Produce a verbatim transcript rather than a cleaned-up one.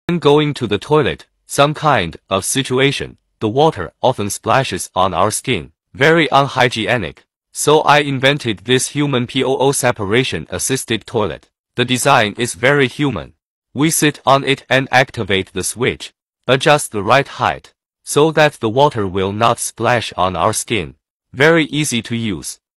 going to the toilet, some kind of situation, the water often splashes on our skin. Very unhygienic. So I invented this human P O O separation-assisted toilet. The design is very human. We sit on it and activate the switch. Adjust the right height, so that the water will not splash on our skin. Very easy to use.